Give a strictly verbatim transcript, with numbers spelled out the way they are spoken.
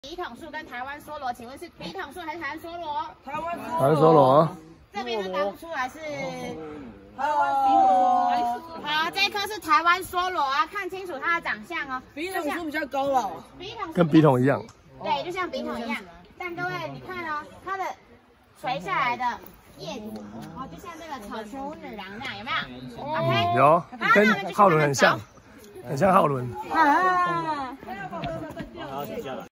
笔筒树跟台湾梭罗，请问是笔筒树还是台湾梭罗？ 台湾台湾梭罗。 这边都答不出来是台湾梭罗。 好，这一颗是台湾梭罗啊，看清楚它的长相哦。 笔筒树比较高了， 笔筒跟笔筒一样。 对，就像笔筒一样。但各位，你看哦，它的垂下来的叶子，哦，就像这个草裙女郎那样，有没有 ？OK。 有，跟浩伦很像，很像浩伦。 啊。 好，谢谢了。